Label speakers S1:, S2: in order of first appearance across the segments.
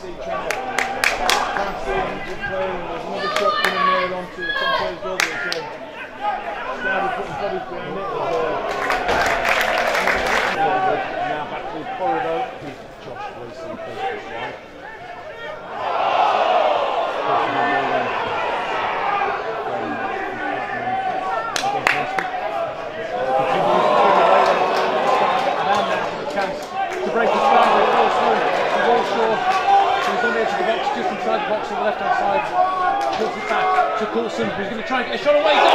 S1: see trying to pass in, good play, and there's another shot coming there onto the Conte's goal. Started putting bodies behind it. Now back to Corridor. Josh Wilson plays this one. To break the Scarborough, falls through to Walshaw. So he's on the edge of the box, just inside the box on the left hand side. Puts it back to Coulson, who's going to try and get a shot away.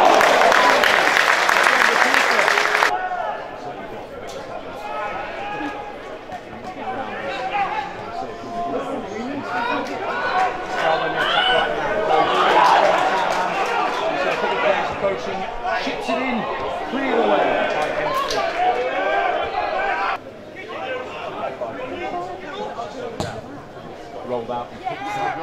S1: Coaching, chips it in, cleared away by Hednesford. Rolled out and picked up.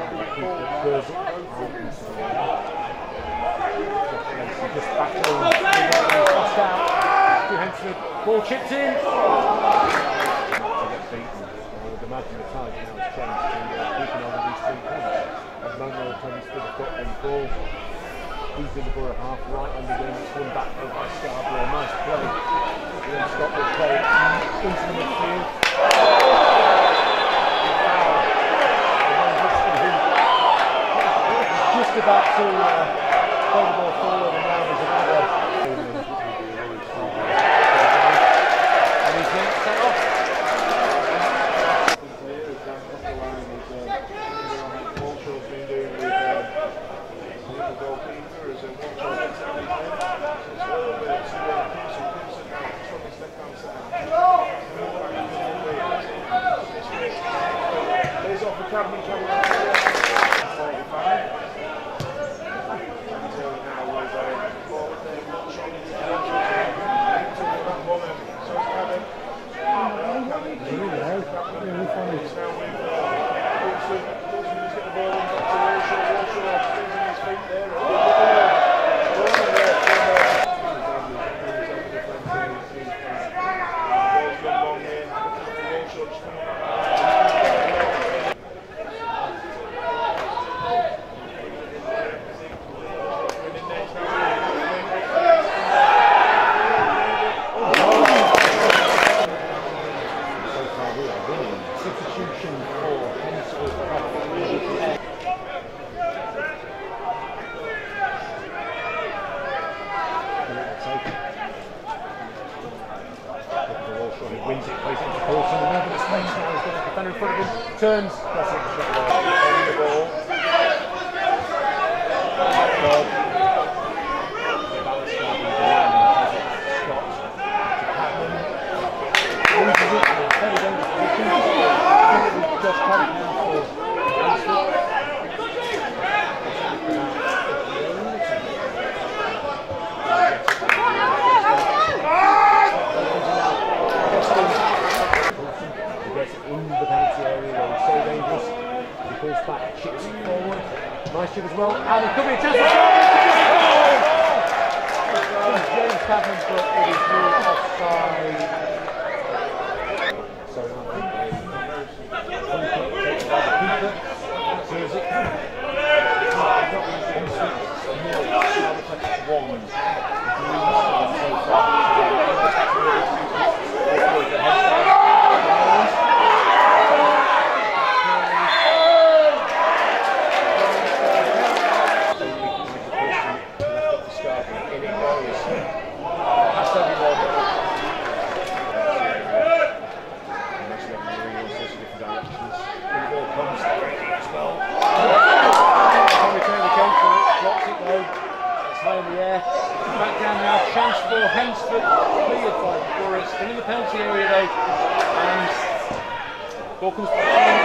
S1: Just back to crossed out to Hednesford. Ball chipped in. To get beaten. I would imagine the tide now has changed to keeping on these 3 points. At the moment, Hednesford have got the ball. He's in the Borough half, right on the wing, it's won back over by Scarborough. Nice play. Then Scotland play into the midfield. Just about to throw the ball forward, and now there's another. And he's going to set off. Walshaw's been doing with the goalkeeper. There's off the cabin coming up 45. So now we're going forward there, one shot into the that woman. So it's cabin. It's now with Coulson. Coulson just get the ball in back to Walshaw. Walshaw things in his feet there. Substitution for Hednesford. He wins it, plays it into Coulson, and over the space now he's got a defender in front of him, turns, that's it, the shot on the ball. Just coming now for Hednesford. In the penalty area where he's so dangerous. He pulls back, chips it forward. Nice chip as well. And it could be a chance for James Cadman, but it is ruled offside. So now back down now, chance for Hednesford, cleared by Borough, still in the penalty area though, and ball comes back.